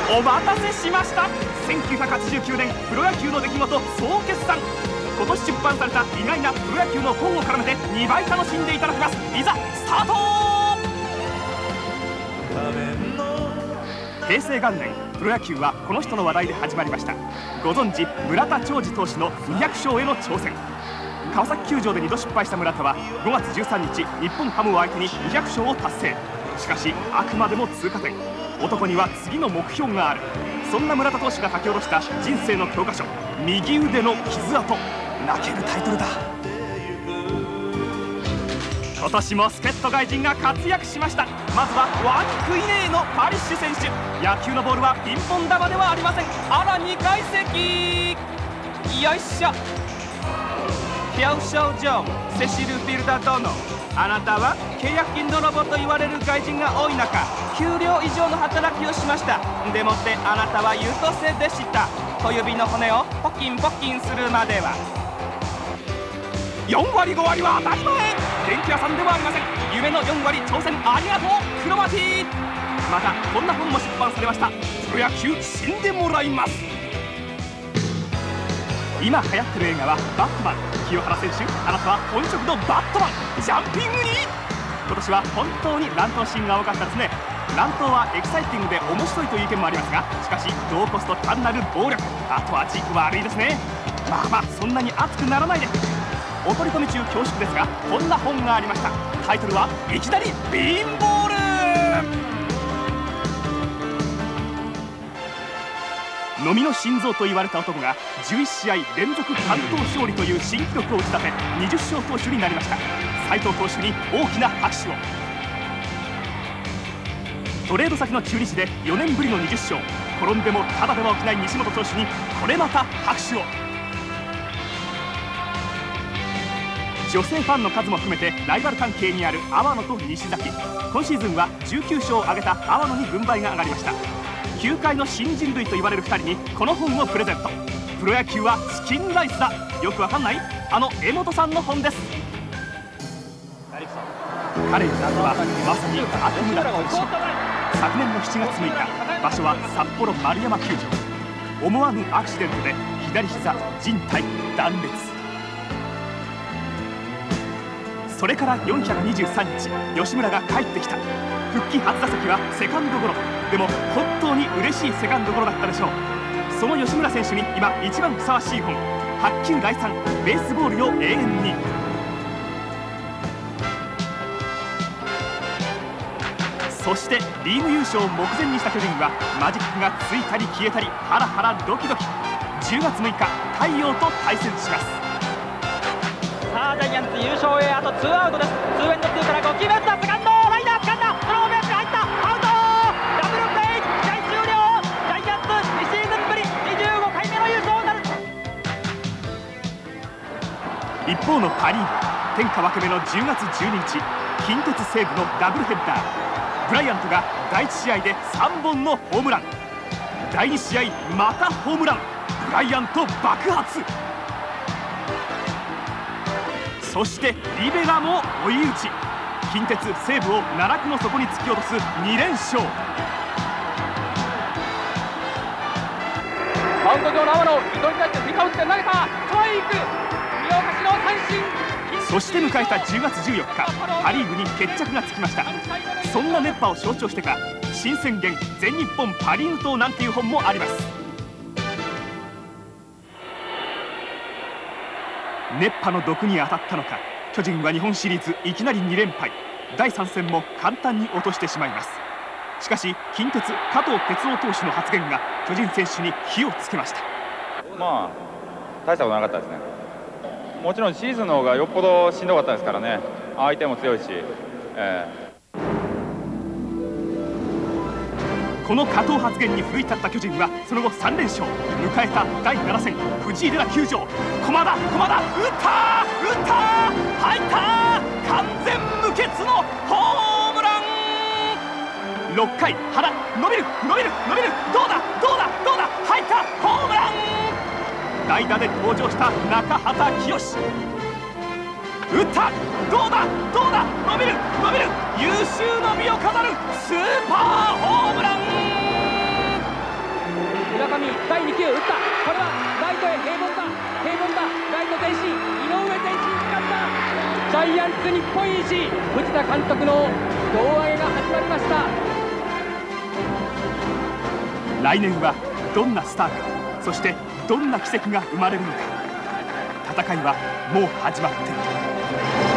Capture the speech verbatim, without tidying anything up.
お待たせしました。せんきゅうひゃくはちじゅうきゅうねんプロ野球の出来事総決算。今年出版された意外なプロ野球の本を絡めてにばい楽しんでいただきます。いざスタート。平成元年、プロ野球はこの人の話題で始まりました。ご存知、村田兆治投手のにひゃくしょうへの挑戦。川崎球場でにど失敗した村田はごがつじゅうさんにち、日本ハムを相手ににひゃくしょうを達成。しかしあくまでも通過点。男には次の目標がある。そんな村田投手が書き下ろした人生の教科書「右腕の傷跡」。泣けるタイトルだ。今年も助っ人外人が活躍しました。まずはワンクイネーのパリッシュ選手。野球のボールはピンポン球ではありません。あらにかい席。よいしょ。表彰状、セシル・フィルダ殿。あなたは契約金泥棒と言われる外人が多い中、給料以上の働きをしました。でもってあなたは優等生でした。小指の骨をポキンポキンするまでは。よんわりごわりは当たり前。電気屋さんではありません。夢のよんわり挑戦ありがとうクロマティ。またこんな本も出版されました。プロ野球死んでもらいます。今流行ってる映画はバットマン。清原選手、あなたは本職のバットマン。ジャンピングに。今年は本当に乱闘シーンが多かったですね。乱闘はエキサイティングで面白いという意見もありますが、しかし同コスト単なる暴力、後味悪いですね。まあまあそんなに熱くならないで。お取り込み中恐縮ですが、こんな本がありました。タイトルは「いきなりビーンボール」。飲みの心臓と言われた男がじゅういちしあい連続完投勝利という新記録を打ち立てにじゅっしょう投手になりました。斉藤投手に大きな拍手を。トレード先の中日でよねんぶりのにじゅっしょう。転んでもただでは起きない西本投手にこれまた拍手を。女性ファンの数も含めてライバル関係にある阿波野と西崎。今シーズンはじゅうきゅうしょうを挙げた阿波野に軍配が上がりました。球界の新人類と言われるふたりにこの本をプレゼント。プロ野球はチキンライスだ。よくわかんない？あの江本さんの本です。彼になるのはまさに悪夢だったでしょう。昨年のしちがつむいか、場所は札幌丸山球場。思わぬアクシデントで左膝靭帯断裂。それからよんひゃくにじゅうさんにち、吉村が帰ってきた。復帰初打席はセカンドゴロ。でも本当に嬉しいセカンドゴロだったでしょう。その吉村選手に今一番ふさわしい本「白球来産ベースボールよ永遠に」。そしてリーグ優勝を目前にした巨人はマジックがついたり消えたりハラハラドキドキ。じゅうがつむいか、太陽と対戦します。 さあジャイアンツ優勝へあとツーアウトです。ツーエンドツーからごきゅうめ打ったセカンドライナー掴んだ。スローベースに入った。アウト。ダブルプレー。試合終了。ジャイアンツにシーズンぶりにじゅうごかいめの優勝になる。 一方のパ・リーグ、天下分け目のじゅうがつじゅうににち、近鉄西武のダブルヘッダー。ブライアントがだいいちしあいでさんぼんのホームラン。だいにしあいまたホームラン。ブライアント爆発。そしてリベラも追い打ち。近鉄西武を奈落の底に突き落とすにれんしょう。 マウンド上の天野、伊藤に対して振りかぶって投げた。ストライク。見逃しの三振。 そして迎えたじゅうがつじゅうよっか、パ・リーグに決着がつきました。そんな熱波を象徴してか新宣言全日本パ・リーグ党なんていう本もあります。熱波の毒に当たったのか、巨人は日本シリーズいきなりにれんぱい。だいさんせんも簡単に落としてしまいます。しかし近鉄加藤哲郎投手の発言が巨人選手に火をつけました。 まあ大したことなかったですね。もちろんシーズンの方がよっぽどしんどかったですからね。相手も強いし、えー、この加藤発言に奮い立った巨人はその後さんれんしょう。迎えただいななせん、藤井レナ球場。駒田駒田打ったー打ったー入ったー完全無欠のホームラン。ろっかい原伸びる伸びる伸びる。どうだどうだどうだ入ったホームラン。代打で登場した中畑清。打ったどうだどうだ伸びる伸びる。優秀の美を飾るスーパーホームラン。 球打った。これはライトへ平凡だ平凡だ。ライト前進、井上前進使った。ジャイアンツ日本一、藤田監督の胴上げが始まりました。 来年はどんなスターか、そしてどんな奇跡が生まれるのか。戦いはもう始まっている。